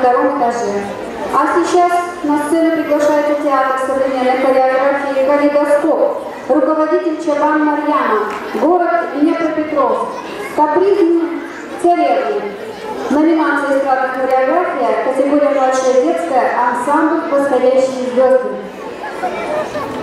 втором этаже. А сейчас на сцену приглашается театр современной хореографии «Калейдоскоп», руководитель Чабан Марьяма, город Днепропетровск, капризный царевны. Номинация «Эстрадная хореография», категория «Младшая детская», ансамбль «Восходящие звезды».